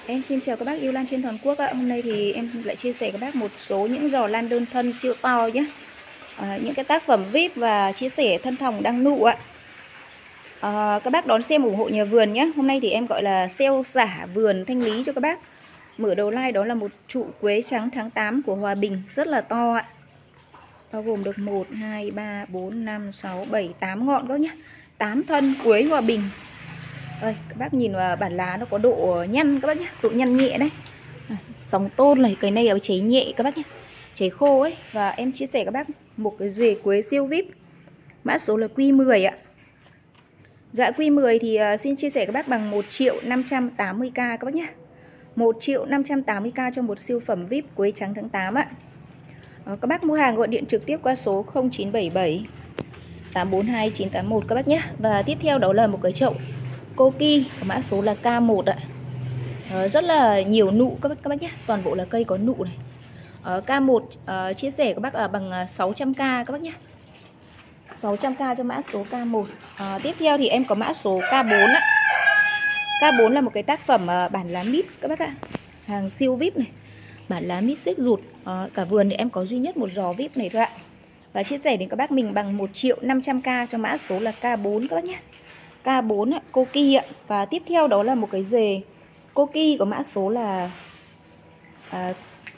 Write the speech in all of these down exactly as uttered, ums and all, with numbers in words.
Em xin chào các bác yêu lan trên toàn quốc ạ. Hôm nay thì em lại chia sẻ các bác một số những giò lan đơn thân siêu to nhé. À, những cái tác phẩm vê i pê và chia sẻ thân thòng đăng nụ ạ. À, các bác đón xem ủng hộ nhà vườn nhé. Hôm nay thì em gọi là sale xả vườn thanh lý cho các bác. Mở đầu like đó là một trụ quế trắng tháng tám của Hòa Bình rất là to ạ. Bao gồm được một, hai, ba, bốn, năm, sáu, bảy, tám ngọn các nhé. tám thân quế Hòa Bình. Đây, các bác nhìn vào bản lá nó có độ nhăn các bác nhé, độ nhăn nhẹ đấy. Sóng tôn này, cái này là cháy nhẹ các bác nhé, cháy khô ấy. Và em chia sẻ các bác một cái rễ quế siêu vê i pê, mã số là Q mười ạ. Dạ Q mười thì uh, xin chia sẻ các bác bằng một triệu năm trăm tám mươi k các bác nhé. một triệu năm trăm tám mươi k cho một siêu phẩm vê i pê quế trắng tháng tám ạ. Đó, các bác mua hàng gọi điện trực tiếp qua số không chín bảy bảy tám bốn hai chín tám một các bác nhé. Và tiếp theo đó là một cái chậu Koki, mã số là K một ạ. Đó, rất là nhiều nụ các bác, các bác nhé, toàn bộ là cây có nụ này. Đó, K một uh, chia sẻ các bác là bằng sáu trăm k các bác nhé. sáu trăm k cho mã số K một. uh, Tiếp theo thì em có mã số K bốn ạ. K bốn là một cái tác phẩm uh, bản lá mít các bác ạ. Hàng siêu vê i pê này, bản lá mít xếp rụt. uh, Cả vườn thì em có duy nhất một giò vê i pê này thôi ạ. Và chia sẻ đến các bác mình bằng một triệu năm trăm k cho mã số là K bốn các bác nhé. K bốn ạ, Koki ạ. Và tiếp theo đó là một cái rễ Koki có mã số là à,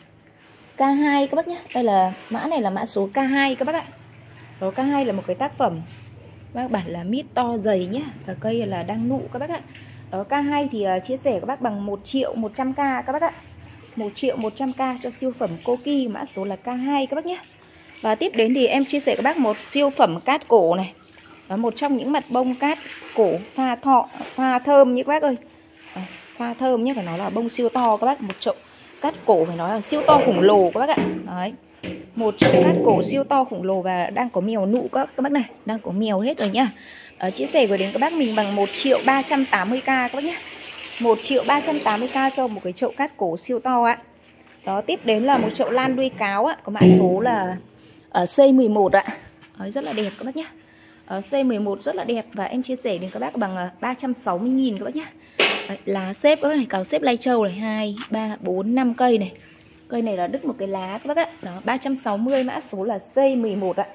K hai các bác nhé. Đây là mã này là mã số K hai các bác ạ. Đó, K hai là một cái tác phẩm bác bản là mít to dày nhé. Và cây là đang nụ các bác ạ. Đó, K hai thì uh, chia sẻ các bác bằng một triệu một trăm k các bác ạ. một triệu một trăm k cho siêu phẩm Koki mã số là K hai các bác nhé. Và tiếp đến thì em chia sẻ các bác một siêu phẩm cát cổ này. Đó, một trong những mặt bông cát cổ pha thọ, pha thơm như các bác ơi. Đó, pha thơm nhé, phải nói là bông siêu to các bác. Một chậu cát cổ phải nói là siêu to khủng lồ các bác ạ. Đấy, một chậu cát cổ siêu to khủng lồ và đang có mèo nụ các, các bác này. Đang có mèo hết rồi nhá. Đó, chia sẻ với đến các bác mình bằng một triệu ba trăm tám mươi k các bác nhé. một triệu ba trăm tám mươi k cho một cái chậu cát cổ siêu to ạ. Đó, tiếp đến là một chậu lan đuôi cáo ạ. Có mã số là ở C mười một ạ. Đấy, rất là đẹp các bác nhé. Ở C mười một rất là đẹp. Và em chia sẻ đến các bác bằng ba trăm sáu mươi nghìn các bác nhé. Đấy, lá xếp các bác này, cáo xếp lai châu này, hai, ba, bốn, năm cây này. Cây này là đứt một cái lá các bác ạ. Đó, ba trăm sáu mươi, mã số là C mười một ạ.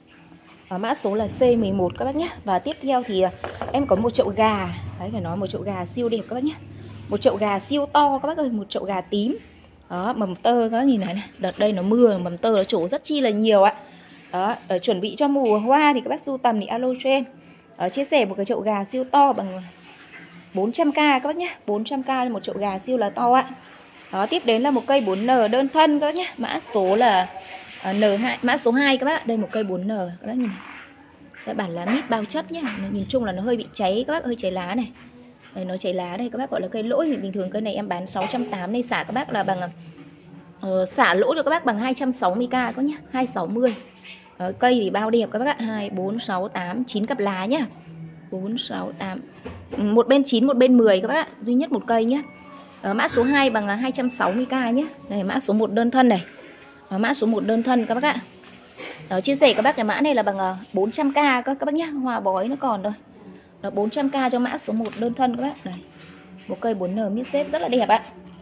Đó, mã số là C mười một các bác nhé. Và tiếp theo thì em có một chậu gà. Đấy, phải nói một chậu gà siêu đẹp các bác nhé. Một chậu gà siêu to các bác ơi, một chậu gà tím. Đó, mầm tơ các bác nhìn này này. Đợt đây nó mưa, mầm tơ nó trổ rất chi là nhiều ạ. Đó, ở chuẩn bị cho mùa hoa thì các bác sưu tầm thì alo cho em. Đó, chia sẻ một cái chậu gà siêu to bằng bốn trăm k các bác nhé. bốn trăm k cho một chậu gà siêu là to ạ. Đó, tiếp đến là một cây bốn N đơn thân các bác nhé. Mã số là N hai, mã số hai các bác. Đây một cây bốn N các bác nhìn này. Đây, bản lá mít bao chất nhé. Nhìn chung là nó hơi bị cháy các bác, hơi cháy lá này. Đây, nó cháy lá đây các bác, gọi là cây lỗi. Bình thường cây này em bán sáu trăm tám mươi này, xả các bác là bằng uh, xả lỗ cho các bác bằng hai trăm sáu mươi k các nhé, hai trăm sáu mươi. Đó, cây thì bao đẹp các bác ạ, hai, bốn, sáu, tám, chín cặp lá nhá. bốn, sáu, tám. Một bên chín, một bên mười các bác ạ, duy nhất một cây nhá. Đó, mã số hai bằng là hai trăm sáu mươi k nhé. Đây mã số một đơn thân này. Đó, mã số một đơn thân các bác ạ. Đó, chia sẻ các bác cái mã này là bằng bốn trăm k các, các bác nhé, hoa bói nó còn thôi. Đó, bốn trăm k cho mã số một đơn thân các bác. Đây. Một cây bốn N mít xếp rất là đẹp ạ.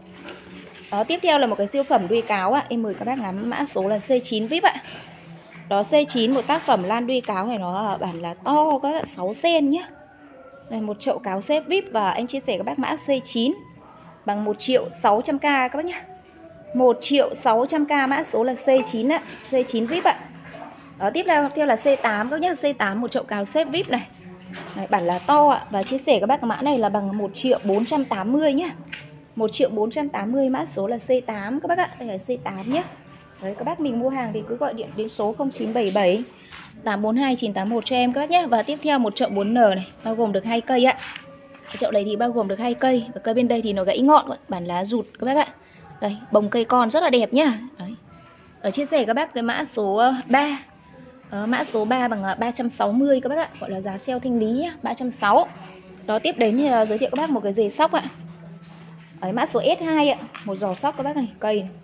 Đó, tiếp theo là một cái siêu phẩm đuôi cáo ạ. Em mời các bác ngắm mã số là C chín vê i pê ạ. Đó, C chín một tác phẩm lan đuôi cáo này, nó bản là to các bạn, sáu xen nhé. Đây một chậu cáo xếp vê i pê và anh chia sẻ các bác mã C chín bằng một triệu sáu trăm k các bác nhé. một triệu sáu trăm k mã số là C chín ạ, C chín vê i pê ạ. Đó, tiếp theo theo là C tám các nhé, C tám một chậu cáo xếp vê i pê này. Này, bản là to ạ. Và chia sẻ các bác mã này là bằng một triệu bốn trăm tám mươi nhé. một triệu bốn trăm tám mươi, mã số là C tám các bác ạ. Đây là C tám nhé. Đấy, các bác mình mua hàng thì cứ gọi điện đến số không chín bảy bảy tám bốn hai chín tám một cho em các bác nhé. Và tiếp theo một chậu bốn N này, bao gồm được hai cây ạ. Cái chậu này thì bao gồm được hai cây. Và cây bên đây thì nó gãy ngọn, bản lá rụt các bác ạ. Đây, bông cây con rất là đẹp nhá. Đấy. Ở chia sẻ các bác cái mã số ba. Đó, mã số ba bằng ba trăm sáu mươi các bác ạ, gọi là giá sale thanh lý nhá, ba trăm sáu mươi. Đó, tiếp đến thì giới thiệu các bác một cái rễ sóc ạ. Đấy, mã số S hai ạ, một giò sóc các bác này, cây này.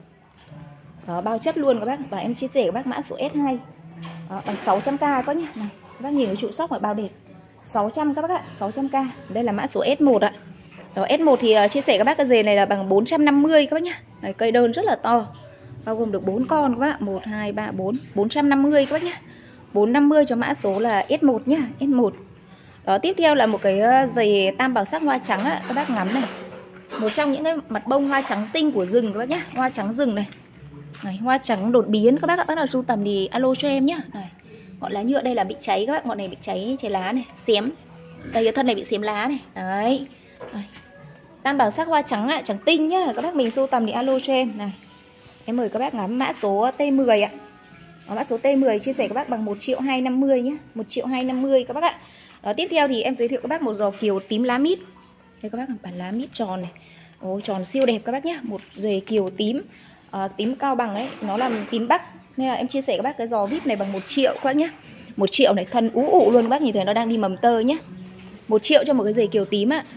Đó, bao chất luôn các bác. Và em chia sẻ các bác mã số S hai. Đó, bằng sáu trăm k có nhá. Này, các bác nhìn cái trụ sóc mà bao đẹp. sáu trăm các bác ạ, sáu trăm k. Đây là mã số S một ạ. Đó, S một thì uh, chia sẻ các bác cái dề này là bằng bốn trăm năm mươi các bác nhá. Đấy, cây đơn rất là to, bao gồm được bốn con các bác, một hai ba bốn, bốn trăm năm mươi các bác nhá. bốn trăm năm mươi cho mã số là S một nhá, S một. Đó, tiếp theo là một cái dề tam bảo sắc hoa trắng á, các bác ngắm này. Một trong những cái mặt bông hoa trắng tinh của rừng các bác nhá, hoa trắng rừng này. Này, hoa trắng đột biến các bác ạ, bác nào sưu tầm thì alo cho em nhá. Này, ngọn lá nhựa đây là bị cháy các bác, ngọn này bị cháy cháy lá này, xém. Đây cái thân này bị xém lá này. Đấy. Đây. Tam bảo sắc hoa trắng ạ, trắng tinh nhá, các bác mình sưu tầm thì alo cho em này. Em mời các bác ngắm mã số T mười ạ. Đó, mã số T mười chia sẻ các bác bằng một triệu hai trăm năm mươi nhá, một triệu hai trăm năm mươi các bác ạ. Đó, tiếp theo thì em giới thiệu các bác một giò kiều tím lá mít. Đây các bác, bản lá mít tròn này. Ồ, tròn siêu đẹp các bác nhá, một dề kiều tím. À, tím Cao Bằng ấy, nó là tím Bắc. Nên là em chia sẻ các bác cái giò vip này bằng một triệu các bác nhá. một triệu này, thân ú ụ luôn các bác, nhìn thấy nó đang đi mầm tơ nhá. một triệu cho một cái dề kiều tím ạ.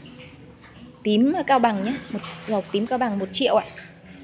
Tím Cao Bằng nhá, một giò tím Cao Bằng một triệu ạ.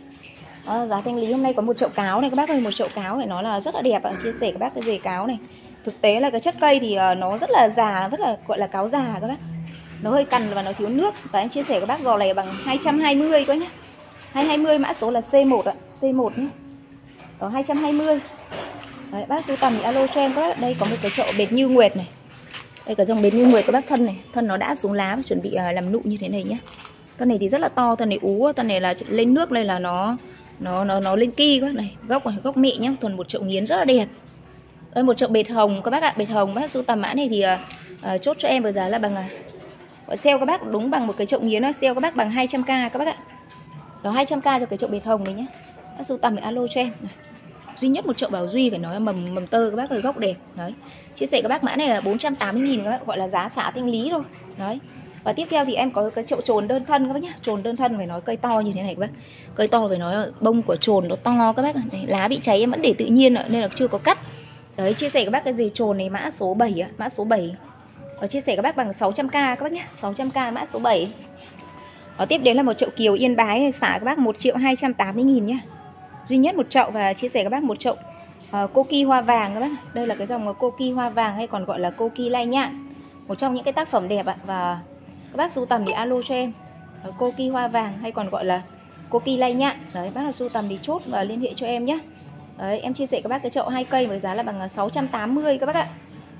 Đó, giá thanh lý hôm nay có một chậu cáo này các bác ơi, một chậu cáo này nó là rất là đẹp ạ. Chia sẻ các bác cái dề cáo này. Thực tế là cái chất cây thì nó rất là già, rất là gọi là cáo già các bác. Nó hơi cằn và nó thiếu nước. Và em chia sẻ các bác giò này bằng hai trăm hai mươi các nhá. hai trăm hai mươi mã số là C một ạ, C một nhé. Đó, hai trăm hai mươi. Đấy, bác sưu tầm thì alo cho em các bác. Đây có một cái chậu bệt như nguyệt này. Đây có dòng bệt như nguyệt các bác, thân này, thân nó đã xuống lá và chuẩn bị uh, làm nụ như thế này nhé. Thân này thì rất là to, thân này ú, thân này là lên nước, đây là nó nó nó nó lên ki các bác này, gốc này, gốc mẹ nhá, thuần một chậu nghiến rất là đẹp. Đây một chậu bệt hồng các bác ạ, bệt hồng bác sưu tầm mã này thì uh, uh, chốt cho em với giá là bằng uh, sale các bác đúng bằng một cái chậu nghiến, sale các bác bằng hai trăm k các bác ạ. Đó, hai trăm k cho cái chậu bệt hồng này nhé. Bác sưu tầm thì alo cho em này. Duy nhất một chậu Bảo Duy phải nói mầm mầm tơ các bác ơi, gốc đẹp. Đấy. Chia sẻ các bác mã này là bốn trăm tám mươi nghìn các bác, gọi là giá xả thanh lý thôi. Đấy. Và tiếp theo thì em có cái chậu trồn đơn thân các bác nhá. Trồn đơn thân phải nói cây to như thế này các bác. Cây to phải nói bông của trồn nó to các bác. Đấy, lá bị cháy em vẫn để tự nhiên nên là chưa có cắt. Đấy, chia sẻ các bác cái dề trồn này mã số bảy ạ, mã số bảy. Và chia sẻ các bác bằng sáu trăm k các bác nhá, sáu trăm k mã số bảy. Đó, tiếp đến là một chậu kiều Yên Bái xả các bác một triệu hai trăm tám mươi nghìn nhá. Duy nhất một chậu. Và chia sẻ các bác một chậu uh, cô ki hoa vàng các bác. Đây là cái dòng cô ki hoa vàng hay còn gọi là cô ki lai nhạn. Một trong những cái tác phẩm đẹp ạ. Và các bác sưu tầm thì alo cho em. uh, Cô ki hoa vàng hay còn gọi là cô ki lai nhạn. Đấy, bác nào sưu tầm thì chốt và liên hệ cho em nhé. Đấy, em chia sẻ các bác cái chậu hai cây với giá là bằng sáu trăm tám mươi các bác ạ.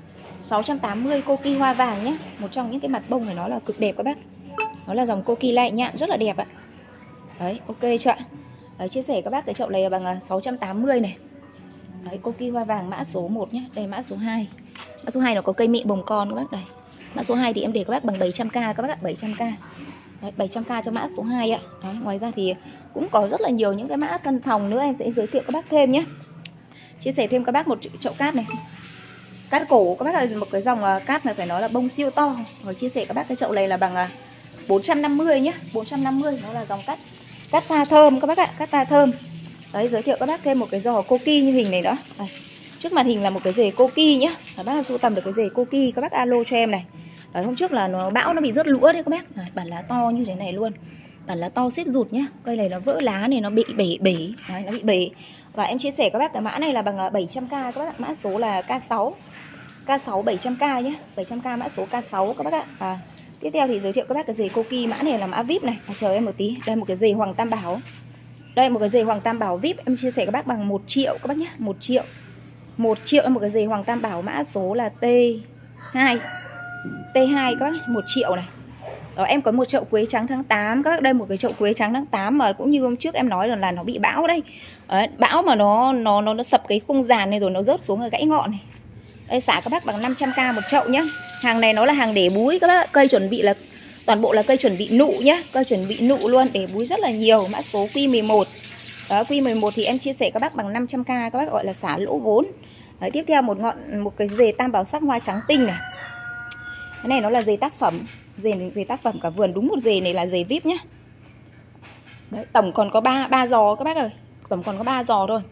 sáu trăm tám mươi cô ki hoa vàng nhé. Một trong những cái mặt bông này nó là cực đẹp các bác. Nó là dòng cô ki lai nhạn rất là đẹp ạ. Đấy, ok chưa ạ? Đấy, chia sẻ các bác cái chậu này bằng sáu trăm tám mươi này. Đấy, cô ki hoa vàng mã số một nhé. Đây mã số hai. Mã số hai nó có cây mẹ bồng con các bác đây. Mã số hai thì em để các bác bằng bảy trăm k các bác ạ, bảy trăm k. Đấy, bảy trăm k cho mã số hai ạ. Đấy, ngoài ra thì cũng có rất là nhiều những cái mã cân thòng nữa em sẽ giới thiệu các bác thêm nhé. Chia sẻ thêm các bác một chậu cát này. Cát cổ các bác là một cái dòng cát này phải nói là bông siêu to. Rồi chia sẻ các bác cái chậu này là bằng bốn trăm năm mươi nhé, bốn trăm năm mươi nó là dòng cát cát pha thơm các bác ạ, cát pha thơm. Đấy, giới thiệu các bác thêm một cái giò cô ki như hình này đó. Đây, trước màn hình là một cái rễ cô ki nhá. Các bác sưu tầm được cái rễ cô ki các bác alo cho em này. Đấy, hôm trước là nó bão nó bị rớt lũa đấy các bác. Đấy, bản lá to như thế này luôn. Bản lá to xếp rụt nhá. Cây này nó vỡ lá này, nó bị bể bể. Đấy, nó bị bể. Và em chia sẻ các bác cái mã này là bằng bảy trăm k các bác. Mã số là K sáu. K sáu bảy trăm k nhé. bảy trăm k mã số K sáu các bác ạ. À, tiếp theo thì giới thiệu các bác cái dề cô ki mã này là mã vip này. À, chờ em một tí. Đây một cái dề Hoàng Tam Bảo. Đây một cái dề Hoàng Tam Bảo vip em chia sẻ các bác bằng một triệu các bác nhé. một triệu. một triệu em một cái dề Hoàng Tam Bảo mã số là T hai. T hai các bác, một triệu này. Đó, em có một chậu quế trắng tháng tám các bác. Đây một cái chậu quế trắng tháng tám mà cũng như hôm trước em nói rằng là nó bị bão đây. Đấy, bão mà nó nó nó nó sập cái khung giàn này rồi nó rớt xuống ở gãy ngọn này. Đây xả các bác bằng năm trăm k một chậu nhá. Hàng này nó là hàng để búi các bác. Cây chuẩn bị là toàn bộ là cây chuẩn bị nụ nhá. Cây chuẩn bị nụ luôn, để búi rất là nhiều. Mã số Q mười một. Đó, Q mười một thì em chia sẻ các bác bằng năm trăm k các bác, gọi là xả lỗ vốn. Đấy, tiếp theo một ngọn một cái dề tam bảo sắc hoa trắng tinh này. Cái này nó là dề tác phẩm. Dề này dề tác phẩm cả vườn, đúng một dề này là dề vip nhá. Đấy, tổng còn có ba ba giò các bác ơi. Tổng còn có ba giò thôi.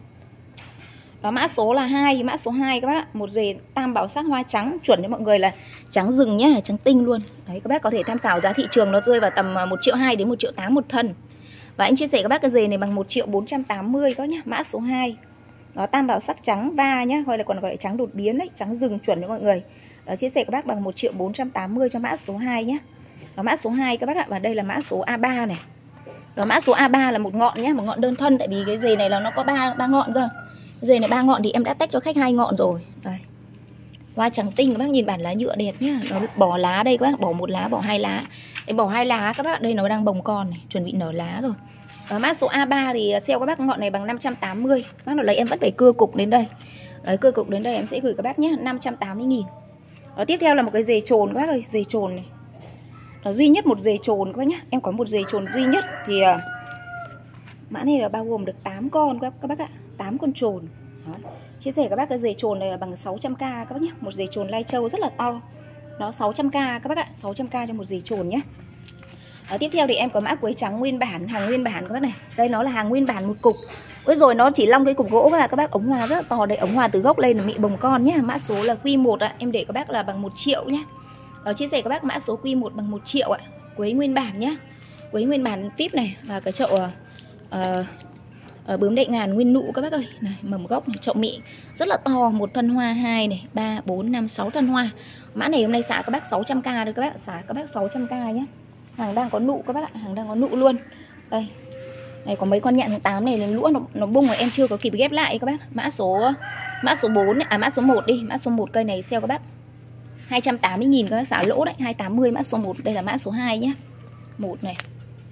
Đó, mã số là hai, mã số hai các bác. Một dề tam bảo sắc hoa trắng, chuẩn cho mọi người là trắng rừng nhá, trắng tinh luôn. Đấy, các bác có thể tham khảo giá thị trường nó rơi vào tầm một triệu hai đến một triệu tám một thân. Và anh chia sẻ các bác cái dề này bằng một triệu bốn trăm tám mươi các nhá, mã số hai. Đó, tam bảo sắc trắng va nhá, hoặc là còn gọi là trắng đột biến đấy, trắng rừng chuẩn cho mọi người. Đó, chia sẻ các bác bằng một triệu bốn trăm tám mươi cho mã số hai nhá. Đó, mã số hai các bác ạ. Và đây là mã số A ba này. Đó, mã số A ba là một ngọn nhé, một ngọn đơn thân. Tại vì cái dề này là nó có ba ba ngọn cơ. Cái dề này ba ngọn thì em đã tách cho khách hai ngọn rồi. Đây. Hoa trắng tinh các bác nhìn bản lá nhựa đẹp nhá. Nó bỏ lá đây các bác, bỏ một lá, bỏ hai lá. Em bỏ hai lá các bác, đây nó đang bồng con này, chuẩn bị nở lá rồi. Ở mã số A ba thì sale các bác ngọn này bằng năm trăm tám mươi. Bác nào lấy em vẫn phải cưa cục đến đây. Đấy, cưa cục đến đây em sẽ gửi các bác nhé, năm trăm tám mươi nghìn. Đó, tiếp theo là một cái dề trồn các bác ơi, dề trồn này. Đó, duy nhất một dề trồn các bác nhé. Em có một dề trồn duy nhất thì uh, mã này là bao gồm được tám con các, các bác ạ, tám con trồn. Đó. Chia sẻ các bác cái dề trồn này là bằng sáu trăm k các bác nhé. Một dề trồn lai châu rất là to. Đó, sáu trăm k các bác ạ, sáu trăm k cho một dề trồn nhé. Đó, tiếp theo thì em có mã quế trắng nguyên bản, hàng nguyên bản các bác này. Đây nó là hàng nguyên bản một cục. Ôi rồi nó chỉ long cái cục gỗ và các bác, ống hoa rất là to. Đây ống hoa từ gốc lên là mị bồng con nhé. Mã số là Q một ạ, em để các bác là bằng một triệu nhé. Đó, chia sẻ các bác mã số Q một bằng một triệu ạ. Quế nguyên bản nhé. Quế nguyên bản vip này và cái chậu uh, uh, bướm đệ ngàn nguyên nụ các bác ơi. Này, mầm gốc này, chậu mị rất là to, một thân hoa, hai này, ba, bốn, năm, sáu thân hoa. Mã này hôm nay xả các bác sáu trăm k rồi các bác, xả các bác sáu trăm k nhé. Hàng đang có nụ các bác ạ, hàng đang có nụ luôn. Đây. Này có mấy con nhạn tháng tám này lên lũa nó, nó bung rồi em chưa có kịp ghép lại các bác. Mã số mã số bốn này, à mã số một đi, mã số một cây này sale các bác hai trăm tám mươi nghìn các bác, xả lỗ đấy, hai trăm tám mươi mã số một. Đây là mã số hai nhé. một này.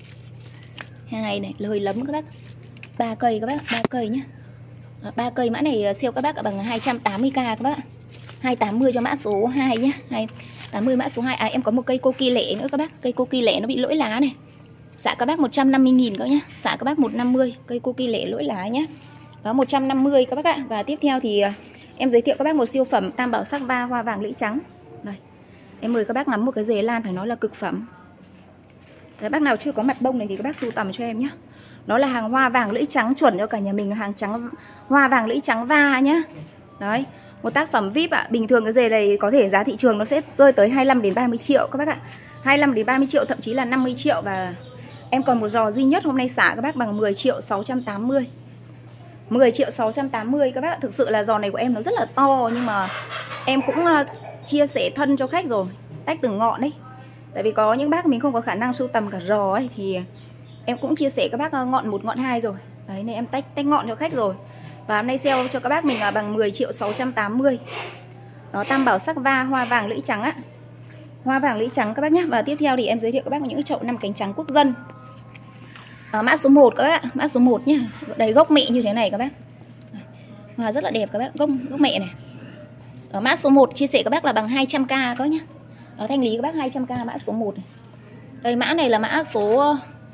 hai này, lời lấm các bác. ba cây các bác, ba cây nhá. ba cây mã này sale các bác bằng hai trăm tám mươi k các bác ạ. hai trăm tám mươi cho mã số hai nhá. hai trăm tám mươi mã số hai. À em có một cây cô kỳ lẻ nữa các bác. Cây cô kỳ lẻ nó bị lỗi lá này. Xả các bác một trăm năm mươi nghìn các nhá. Xả các bác một trăm năm mươi. Cây cô kỳ lẻ lỗi lá nhá. Đó, một trăm năm mươi các bác ạ. Và tiếp theo thì em giới thiệu các bác một siêu phẩm tam bảo sắc va hoa vàng lũy trắng. Đây. Em mời các bác ngắm một cái dề lan phải nói là cực phẩm. Đấy, bác nào chưa có mặt bông này thì các bác sưu tầm cho em nhé. Nó là hàng hoa vàng lũy trắng chuẩn cho cả nhà mình, hàng trắng hoa vàng lũy trắng va nhá. Đấy, một tác phẩm vip ạ. Bình thường cái dề này có thể giá thị trường nó sẽ rơi tới hai mươi lăm đến ba mươi triệu các bác ạ. hai mươi lăm đến ba mươi triệu, thậm chí là năm mươi triệu. Và em còn một giò duy nhất hôm nay xả các bác bằng mười triệu sáu trăm tám mươi. mười triệu sáu trăm tám mươi các bác ạ. Thực sự là giò này của em nó rất là to, nhưng mà em cũng uh, chia sẻ thân cho khách rồi, tách từng ngọn đấy. Tại vì có những bác mình không có khả năng sưu tầm cả giò ấy, thì em cũng chia sẻ các bác ngọn một ngọn hai rồi. Đấy, nên em tách tách ngọn cho khách rồi. Và hôm nay sale cho các bác mình là bằng mười triệu sáu trăm tám mươi. Đó, tam bảo sắc va hoa vàng lũy trắng á. Hoa vàng lũy trắng các bác nhé. Và tiếp theo thì em giới thiệu các bác những chậu năm cánh trắng quốc dân. Đó, mã số một các bác ạ, mã số một nhá. Đây gốc mẹ như thế này các bác. Hoa rất là đẹp các bác, gốc gốc mẹ này. Đó, mã số một chia sẻ các bác là bằng hai trăm k các bác nhé. Đó, thanh lý các bác hai trăm k mã số một này. Đây mã này là mã số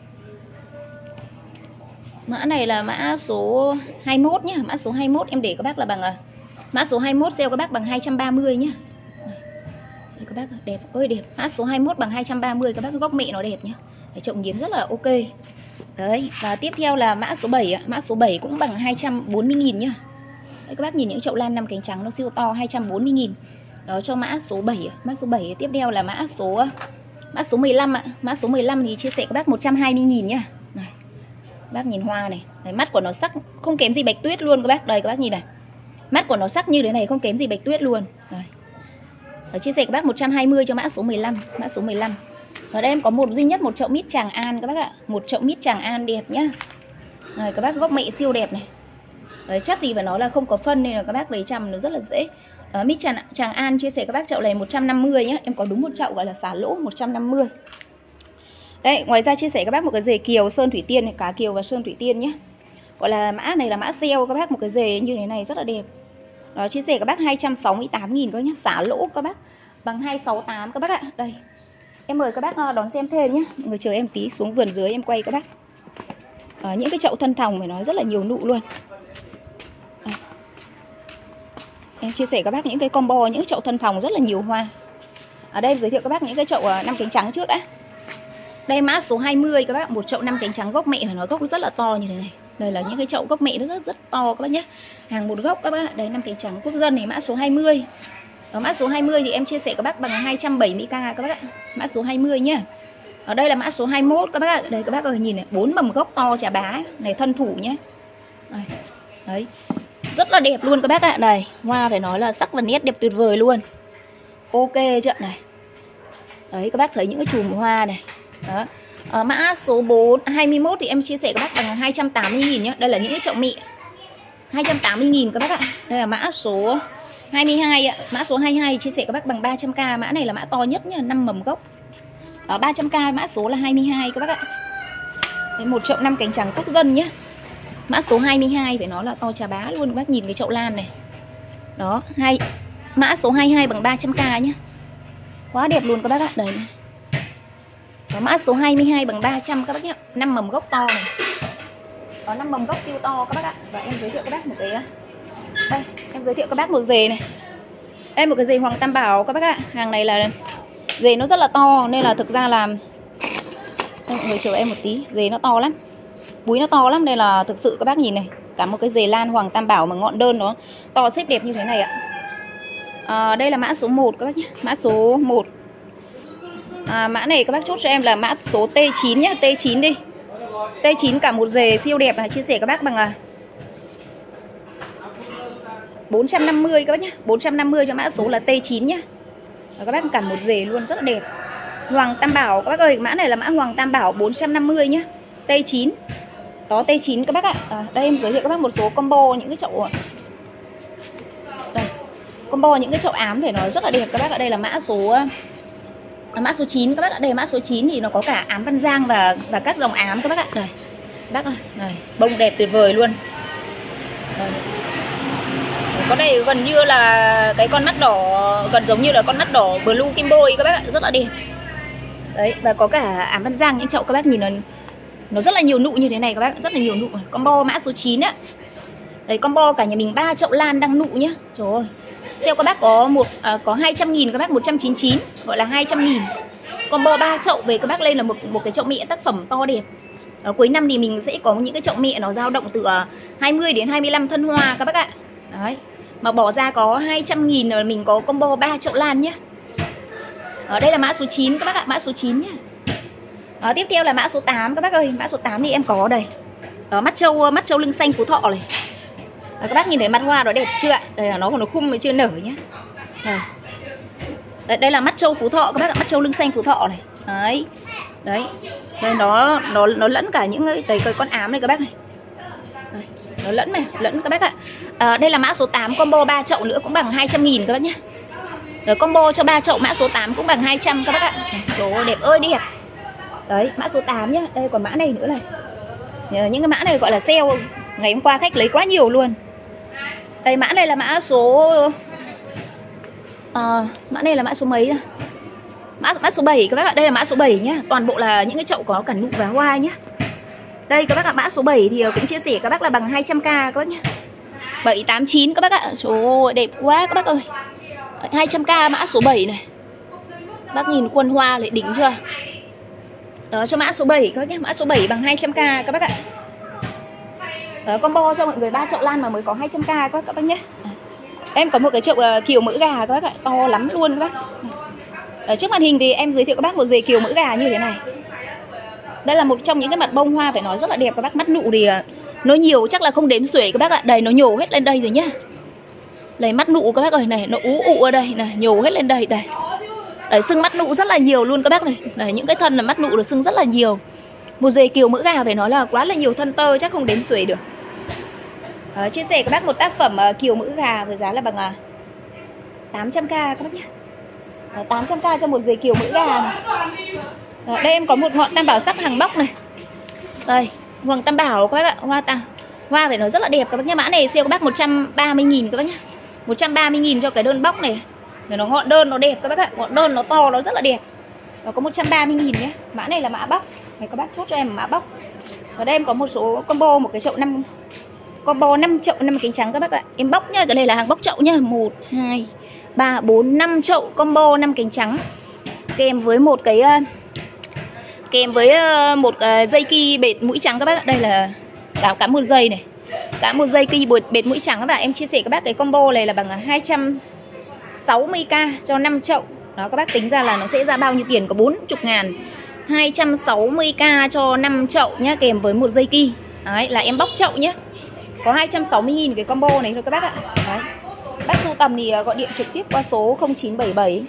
Mã này là mã số hai mươi mốt nhá, mã số hai mươi mốt em để các bác là bằng mã số hai mươi mốt sale các bác bằng hai trăm ba mươi nhá. Đây các bác đẹp ơi đẹp, mã số hai mươi mốt bằng hai trăm ba mươi các bác, gốc mẹ nó đẹp nhá. Để trồng nghiến rất là ok. Đấy, và tiếp theo là mã số bảy ạ, mã số bảy cũng bằng hai trăm bốn mươi nghìn nhá. Đấy, các bác nhìn những chậu lan năm cánh trắng nó siêu to, hai trăm bốn mươi nghìn. Đó cho mã số bảy, mã số bảy. Tiếp theo là mã số mã số mười lăm ạ. Mã số mười lăm thì chia sẻ các bác một trăm hai mươi nghìn nhá. Này. Bác nhìn hoa này, này, mắt của nó sắc không kém gì bạch tuyết luôn các bác. Đây các bác nhìn này. Mắt của nó sắc như thế này không kém gì bạch tuyết luôn. Đây. Đó, chia sẻ các bác một trăm hai mươi cho mã số mười lăm, mã số mười lăm. Ở đây em có một duy nhất một chậu mít Tràng An các bác ạ. Một chậu mít Tràng An đẹp nhá. Đây các bác, gốc mẹ siêu đẹp này. Đấy, chắc thì phải nói là không có phân nên là các bác về chăm nó rất là dễ. Đó, mít Tràng, Tràng An chia sẻ các bác chậu này một trăm năm mươi nhá. Em có đúng một chậu gọi là xả lỗ một trăm năm mươi. Đấy, ngoài ra chia sẻ các bác một cái dề kiều sơn thủy tiên này, cá kiều và sơn thủy tiên nhé. Gọi là mã này là mã sale các bác, một cái dề như thế này rất là đẹp. Đó, chia sẻ các bác hai trăm sáu mươi tám nghìn các nhá, xả lỗ các bác bằng hai trăm sáu mươi tám các bác ạ. Đây. Em mời các bác đón xem thêm nhé. Mọi người chờ em tí xuống vườn dưới em quay các bác. À, những cái chậu thân thòng phải nói rất là nhiều nụ luôn. Đây. Em chia sẻ các bác những cái combo những chậu thân thòng rất là nhiều hoa. Ở đây giới thiệu các bác những cái chậu năm cánh trắng trước đã. Đây mã số hai mươi các bác, một chậu năm cánh trắng gốc mẹ phải nói gốc rất là to như thế này. Đây là những cái chậu gốc mẹ nó rất rất to các bác nhé. Hàng một gốc các bác. Đây năm cánh trắng quốc dân này, mã số hai mươi. Ở mã số hai mươi thì em chia sẻ các bác bằng hai trăm bảy mươi k các bác ạ. Mã số hai mươi nhá. Ở đây là mã số hai mươi mốt các bác ạ. Đây các bác ơi nhìn này, bốn mầm gốc to chà bá này, thân thủ nhé. Đây. Đấy. Rất là đẹp luôn các bác ạ. Này, hoa phải nói là sắc và nét đẹp tuyệt vời luôn. Ok chưa này. Đấy các bác thấy những cái chùm hoa này. Đó. À, mã số bốn hai mươi mốt thì em chia sẻ các bác bằng hai trăm tám mươi nghìn nhá. Đây là những cái chậu mẹ hai trăm tám mươi nghìn các bác ạ. Đây là mã số hai mươi hai ạ. Mã số hai mươi hai chia sẻ các bác bằng ba trăm k. Mã này là mã to nhất nhá, năm mầm gốc. Ở ba trăm k mã số là hai mươi hai các bác ạ. Đấy, một chậu năm cánh trắng quốc dân nhá. Mã số hai mươi hai phải nói là to chà bá luôn các bác, nhìn cái chậu lan này. Đó, hai mã số hai mươi hai bằng ba trăm k nhá. Quá đẹp luôn các bác ạ. Đây này. Đó, mã số hai mươi hai bằng ba trăm các bác nhá. năm mầm gốc to này. Có năm mầm gốc siêu to các bác ạ. Và em giới thiệu các bác một cái đây, em giới thiệu các bác một dề này. Đây một cái dề Hoàng Tam Bảo các bác ạ. Hàng này là dề nó rất là to nên là thực ra là đây, mọi người chờ em một tí, dề nó to lắm. Búi nó to lắm nên là thực sự các bác nhìn này, cả một cái dề lan Hoàng Tam Bảo mà ngọn đơn nó to xếp đẹp như thế này ạ. À, đây là mã số một các bác nhé, mã số một. À, mã này các bác chốt cho em là mã số T chín nhá, T chín đi. T chín cả một dề siêu đẹp này, chia sẻ các bác bằng à bốn trăm năm mươi các bác nhé, bốn trăm năm mươi cho mã số là T chín nhá. Và các bác cả một dề luôn rất là đẹp. Hoàng Tam Bảo các bác ơi, mã này là mã Hoàng Tam Bảo bốn trăm năm mươi nhá. T chín. Đó T chín các bác ạ. À, đây em giới thiệu các bác một số combo những cái chậu. Đây. Combo những cái chậu ám phải nói rất là đẹp các bác ạ. Đây là mã số mã số chín các bác ạ. Đây mã số chín thì nó có cả ám Văn Giang và và các dòng ám các bác ạ. Đây. Bác ơi, này, bông đẹp tuyệt vời luôn. Đây. Có đây gần như là cái con mắt đỏ, gần giống như là con mắt đỏ Blue Kim Boy các bác ạ, rất là đẹp. Đấy, và có cả ám Văn Giang những chậu các bác nhìn nó nó rất là nhiều nụ như thế này các bác, rất là nhiều nụ. Combo mã số chín á. Đấy, combo cả nhà mình ba chậu lan đang nụ nhá. Trời ơi. Sale các bác có một à, có hai trăm nghìn các bác, một trăm chín mươi chín, gọi là hai trăm nghìn. Combo ba chậu về các bác lên là một một cái chậu mẹ tác phẩm to đẹp. Ở cuối năm thì mình sẽ có những cái chậu mẹ nó dao động từ hai mươi đến hai mươi lăm thân hoa các bác ạ. Đấy. Mà bỏ ra có hai trăm nghìn rồi mình có combo ba chậu lan nhá. Ở đây là mã số chín các bác ạ, mã số chín nhá. Đó, tiếp theo là mã số tám các bác ơi, mã số tám thì em có đây. Đó, mắt trâu mắt trâu lưng xanh Phú Thọ này. Đó, các bác nhìn thấy mặt hoa nó đẹp chưa ạ? Đây là nó còn nó khum mới chưa nở nhá. Đây. Đây, đây là mắt trâu Phú Thọ các bác ạ, mắt trâu lưng xanh Phú Thọ này. Đấy. Đấy. Đây nó nó nó lẫn cả những cái cái, cái con ám này các bác này. Đây. Nó lẫn này, lẫn các bác ạ. À, đây là mã số tám combo ba chậu nữa cũng bằng hai trăm nghìn các bác nhé. Rồi combo cho ba chậu mã số tám cũng bằng hai trăm các bác ạ. Trời ơi, đẹp ơi đẹp. Đấy, mã số tám nhá. Đây còn mã này nữa này. Những cái mã này gọi là sale. Ngày hôm qua khách lấy quá nhiều luôn. Đây mã này là mã số à, mã này là mã số mấy ra? Mã mã số bảy các bác ạ. Đây là mã số bảy nhá. Toàn bộ là những cái chậu có cả nụ và hoa nhá. Đây các bác ạ, mã số bảy thì cũng chia sẻ các bác là bằng hai trăm k các bác nhá. bảy tám chín các bác ạ. Trời ơi, đẹp quá các bác ơi. hai trăm k mã số bảy này. Bác nhìn khuôn hoa lại đỉnh chưa? Đó cho mã số bảy các bác nhé, mã số bảy bằng hai trăm k các bác ạ. Đó, combo cho mọi người ba chậu lan mà mới có hai trăm k các bác, các bác nhé. Em có một cái chậu uh, kiều mỡ gà các bác ạ, to lắm luôn các bác. Ở trước màn hình thì em giới thiệu các bác một dề kiều mỡ gà như thế này. Đây là một trong những cái mặt bông hoa phải nói rất là đẹp các bác. Mắt nụ thì uh, nó nhiều chắc là không đếm xuể các bác ạ. Đây nó nhổ hết lên đây rồi nhá. Lấy mắt nụ các bác ơi, này nó ú ụ ở đây này, nhổ hết lên đây đây. Đấy, sưng mắt nụ rất là nhiều luôn các bác này. Đấy, những cái thân là mắt nụ được sưng rất là nhiều. Một dề kiều mỡ gà phải nói là quá là nhiều thân tơ, chắc không đếm xuể được. Đấy, chia sẻ các bác một tác phẩm uh, kiều mỡ gà với giá là bằng uh, tám trăm k các bác nhé. Đấy, tám trăm k cho một dề kiều mỡ gà này. Đấy, đây em có một ngọn tam bảo sắc hàng bóc này. Đây, Hoàng Tam Bảo các bác ạ, hoa ta hoa phải nói rất là đẹp các bác nhé. Mã này sale các bác một trăm ba mươi nghìn các bác nhé. một trăm ba mươi nghìn cho cái đơn bóc này. Để nó ngọn đơn nó đẹp các bác ạ, ngọn đơn nó to nó rất là đẹp. Nó có một trăm ba mươi nghìn nhé. Mã này là mã bóc. Này các bác chốt cho em mã bóc. Ở đây em có một số combo, một cái chậu năm combo năm chậu năm cánh trắng các bác ạ. Em bóc nhá, cái này là hàng bóc chậu nhá. một hai ba bốn năm chậu combo năm cánh trắng. Kèm với một cái kèm với một dây ki bệt mũi trắng các bác ạ. Đây là cả cả một dây này. Cả một dây ki bệt mũi trắng các bạn. Em chia sẻ các bác cái combo này là bằng hai trăm sáu mươi k cho năm chậu. Đó các bác tính ra là nó sẽ ra bao nhiêu tiền, có bốn mươi ngàn. hai trăm sáu mươi k cho năm chậu nhá, kèm với một dây ki. Đấy là em bóc chậu nhá. Có hai trăm sáu mươi nghìn cái combo này thôi các bác ạ. Đấy. Bác sưu tầm thì gọi điện trực tiếp qua số không chín bảy bảy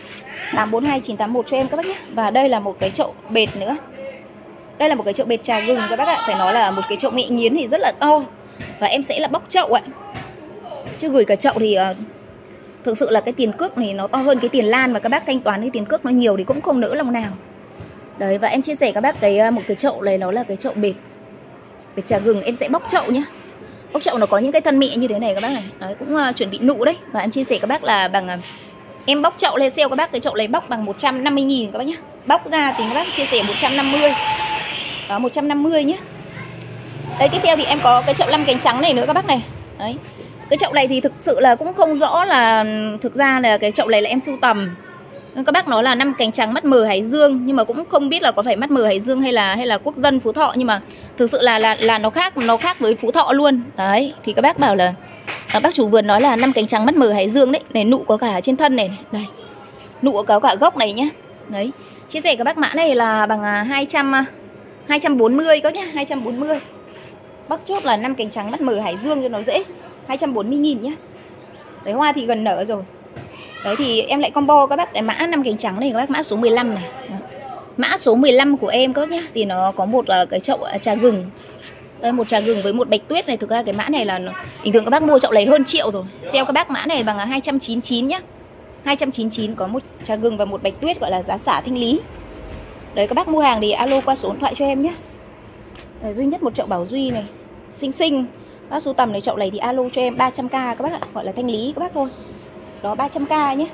tám bốn hai chín tám một cho em các bác nhé. Và đây là một cái chậu bệt nữa. Đây là một cái chậu bệt trà gừng các bác ạ. Phải nói là một cái chậu nghệ nghiến thì rất là to. Và em sẽ là bóc chậu ạ. Chứ gửi cả chậu thì uh, thực sự là cái tiền cước này nó to hơn cái tiền lan. Và các bác thanh toán cái tiền cước nó nhiều thì cũng không nỡ lòng nào. Đấy, và em chia sẻ các bác cái một cái chậu này nó là cái chậu bệt bệt trà gừng. Em sẽ bóc chậu nhá. Bóc chậu nó có những cái thân mẹ như thế này các bác này. Đấy, cũng uh, chuẩn bị nụ đấy. Và em chia sẻ các bác là bằng uh, em bóc chậu lên sale các bác, cái chậu này bóc bằng một trăm năm mươi nghìn các bác nhé. Bóc ra thì các bác chia sẻ một trăm năm mươi. Đó, một trăm năm mươi nhé. Đây, tiếp theo thì em có cái chậu năm cánh trắng này nữa các bác này. Đấy. Cái chậu này thì thực sự là cũng không rõ là thực ra là cái chậu này là em sưu tầm. Các bác nói là năm cánh trắng mắt mờ Hải Dương, nhưng mà cũng không biết là có phải mắt mờ Hải Dương hay là hay là quốc dân Phú Thọ, nhưng mà thực sự là là là nó khác, nó khác với Phú Thọ luôn. Đấy, thì các bác bảo là à, bác chủ vườn nói là năm cánh trắng mắt mờ Hải Dương đấy. Này, nụ có cả trên thân này, này. Đây. Nụ có cả gốc này nhá. Đấy. Chia sẻ các bác mã này là bằng hai trăm hai trăm bốn mươi các nhá, hai trăm bốn mươi. Bác chốt là năm cánh trắng mắt mờ Hải Dương cho nó dễ. hai trăm bốn mươi nghìn nhá. Đấy, hoa thì gần nở rồi. Đấy thì em lại combo các bác cái mã năm cánh trắng này các bác, mã số mười lăm này. Đó. Mã số mười lăm của em các bác nhá, thì nó có một uh, cái chậu uh, trà gừng. Đây, một trà gừng với một bạch tuyết này. Thực ra cái mã này là bình thường các bác mua chậu này hơn triệu rồi. Sale các bác mã này bằng hai trăm chín mươi chín nhá. hai trăm chín mươi chín có một trà gừng và một bạch tuyết, gọi là giá xả thanh lý. Đấy, các bác mua hàng thì alo qua số điện thoại cho em nhé. Đấy, duy nhất một chậu Bảo Duy này, xinh xinh. Bác sưu tầm này, chậu này thì alo cho em ba trăm k các bác ạ, gọi là thanh lý các bác thôi. Đó, ba trăm k nhé.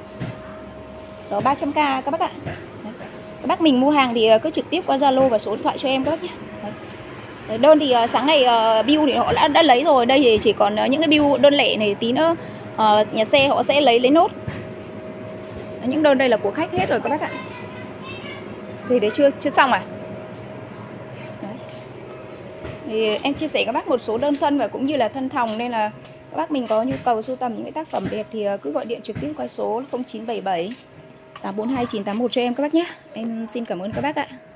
Đó, ba trăm k các bác ạ. Đấy. Các bác mình mua hàng thì cứ trực tiếp qua Zalo và số điện thoại cho em các bác nhé. Đấy. Đấy, đơn thì uh, sáng nay uh, bill thì họ đã, đã lấy rồi. Đây thì chỉ còn uh, những cái bill đơn lẻ này tí nữa uh, nhà xe họ sẽ lấy lấy nốt. Đấy, những đơn đây là của khách hết rồi các bác ạ. Gì đấy chưa chưa xong à? Đấy. Thì em chia sẻ các bác một số đơn thân và cũng như là thân thòng, nên là các bác mình có nhu cầu sưu tầm những cái tác phẩm đẹp thì cứ gọi điện trực tiếp qua số không chín bảy bảy tám bốn hai chín tám một cho em các bác nhé. Em xin cảm ơn các bác ạ.